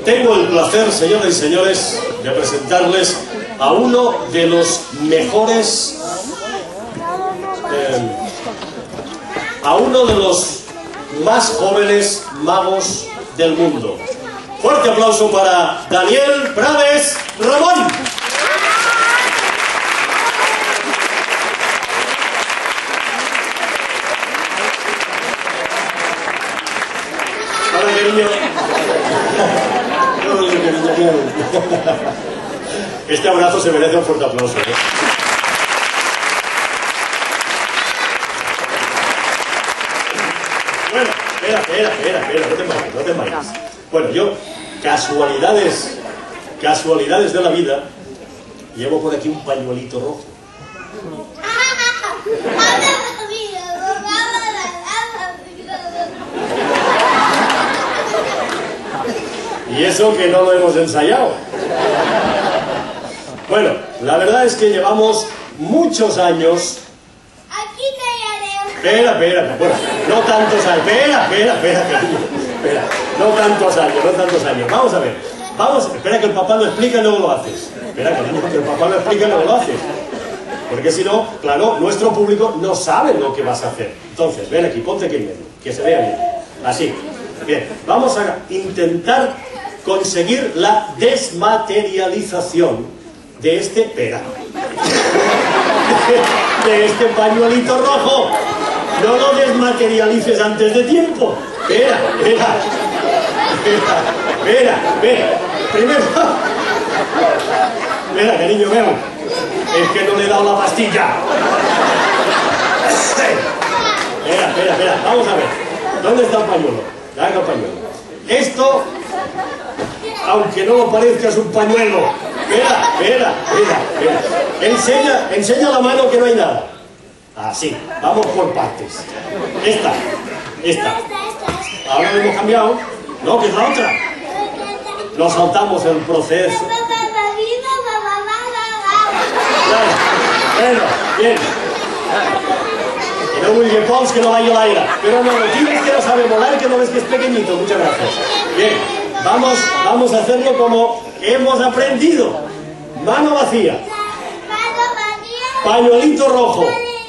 Tengo el placer, señoras y señores, de presentarles a uno de los mejores, a uno de los más jóvenes magos del mundo. Fuerte aplauso para Daniel Prades Ramón. Hola, cariño. Este abrazo se merece un fuerte aplauso, ¿eh? Bueno, espera, no te vayas. Bueno, yo, casualidades de la vida, llevo por aquí un pañuelito rojo. Y eso que no lo hemos ensayado. Bueno, la verdad es que llevamos muchos años. Aquí te haré. Espera. Bueno, no tantos años. Espera, cariño. Espera. No tantos años. Vamos a ver. Espera que el papá lo explica y luego lo haces. Espera, cariño, que el papá lo explica y luego lo haces. Porque si no, claro, nuestro público no sabe lo que vas a hacer. Entonces, ven aquí, ponte aquí en medio, que se vea bien. Así. Bien, vamos a intentar conseguir la desmaterialización de este, de este pañuelito rojo. No lo desmaterialices antes de tiempo. Espera. Primero. Espera, cariño, veo. Es que no le he dado la pastilla. Espera. Vamos a ver. ¿Dónde está el pañuelo? Dame el pañuelo. Esto, aunque no lo parezca, es un pañuelo. Espera. Enseña la mano que no hay nada. Así, vamos por partes. Esta. Ahora lo hemos cambiado. No, que es la otra. Nos saltamos el proceso. Bueno, bien. Que no William Pons, que no vaya la ira. Pero no, lo tienes que no sabe volar, que no ves que es pequeñito. Muchas gracias. Bien, vamos a hacerlo como hemos aprendido. Mano vacía. Pañuelito rojo.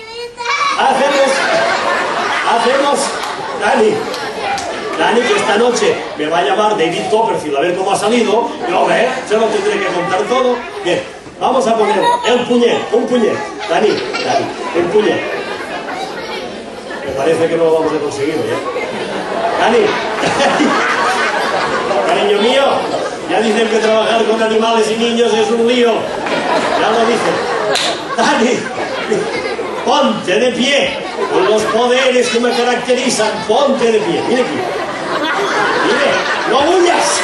Hacemos, Dani, que esta noche me va a llamar David Copperfield a ver cómo ha salido. Yo, se lo tendré que contar todo. Bien, vamos a poner un puñet. Dani, un puñet. Me parece que no lo vamos a conseguir, ¿eh? Dani. Cariño mío, ya dicen que trabajar con animales y niños es un lío. Ya lo dicen. Dani, ponte de pie. Con los poderes que me caracterizan, ponte de pie. Mira aquí. Mire, no huyas.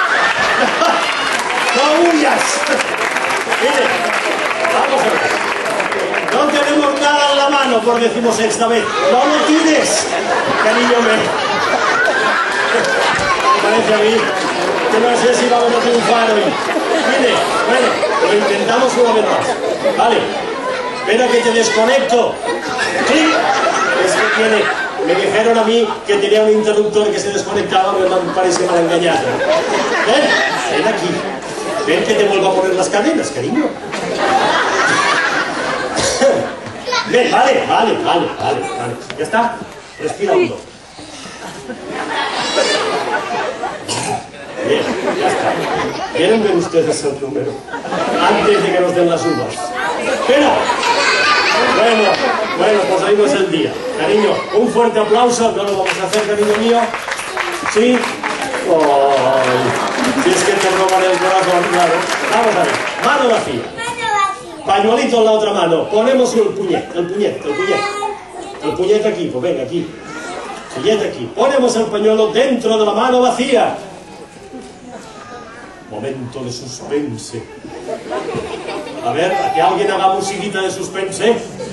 No huyas. Mire, vamos a ver. No tenemos nada en la mano por decimosexta vez. No lo tires, cariño mío. Parece a mí que no sé si vamos a triunfar hoy. Mire, bueno, lo intentamos una vez más. Vale, espera que te desconecto. ¿Sí? Es que me dijeron a mí que tenía un interruptor que se desconectaba, me parece mal engañado. Ven aquí. Ven que te vuelvo a poner las cadenas, cariño. Ven, vale. Ya está. Respira hondo. Bien, ya está. ¿Quieren ver ustedes el número? Antes de que nos den las uvas. ¡Espera! Bueno, pues ahí no es el día. Cariño, un fuerte aplauso. No lo vamos a hacer, cariño mío. ¿Sí? Oh, si es que te roban el corazón, claro. Vamos a ver. Mano vacía. Pañuelito en la otra mano. Ponemos el puñet. El puñet aquí, pues venga, aquí. Puñet aquí. Ponemos el pañuelo dentro de la mano vacía. Momento de suspense. A ver, que alguien haga musiquita de suspense. Es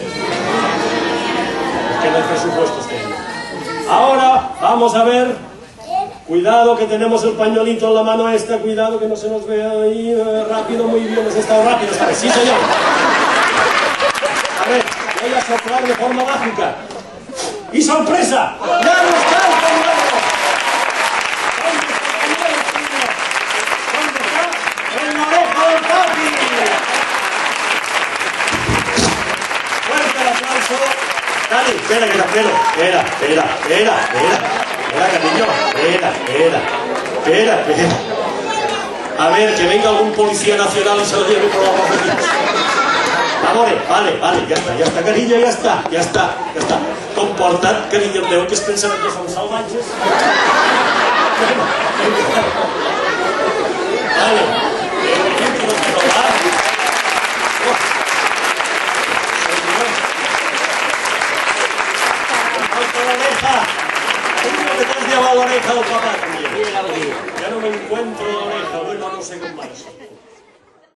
que no hay presupuesto este año. Ahora, vamos a ver. Cuidado que tenemos el pañuelito en la mano esta. Cuidado que no se nos vea ahí. Rápido, muy bien. Has estado rápido esta vez. Sí, señor. A ver, voy a soplar de forma mágica. ¡Y sorpresa! ¡Ya no está el pañuelo! cariño, espera. A ver, que venga algún policía nacional y se lo lleve por la voz. Vale, ya está, cariño, ya está. Comporta't, carinyo meu, que es pensen que som salvatges. Vale. Que te has llevado la oreja del papá también. Ya no me encuentro la oreja, bueno, no sé cómo más.